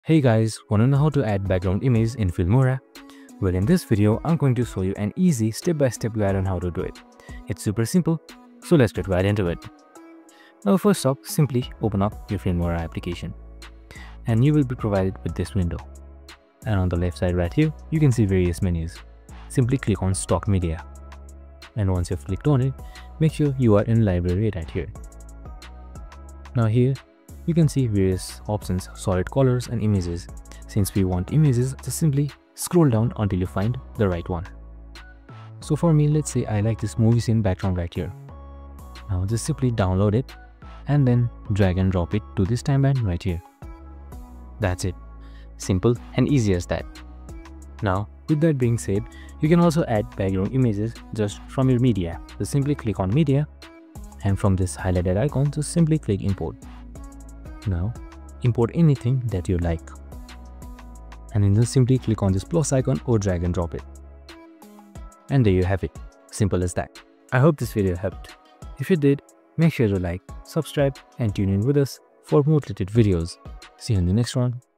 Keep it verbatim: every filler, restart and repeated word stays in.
Hey guys, wanna know how to add background image in Filmora? Well, in this video, I'm going to show you an easy step-by-step guide on how to do it. It's super simple, so let's get right into it. Now first off, simply open up your Filmora application and you will be provided with this window. And on the left side right here, you can see various menus. Simply click on Stock Media. And once you've clicked on it, make sure you are in Library right here. Now here, you can see various options, solid colors and images. Since we want images, just simply scroll down until you find the right one. So for me, let's say I like this movie scene background right here. Now just simply download it and then drag and drop it to this timeline right here. That's it. Simple and easy as that. Now, with that being said, you can also add background images just from your media. Just simply click on media and from this highlighted icon, just simply click import. Now, import anything that you like. And then just simply click on this plus icon or drag and drop it. And there you have it. Simple as that. I hope this video helped. If it did, make sure to like, subscribe and tune in with us for more related videos. See you in the next one.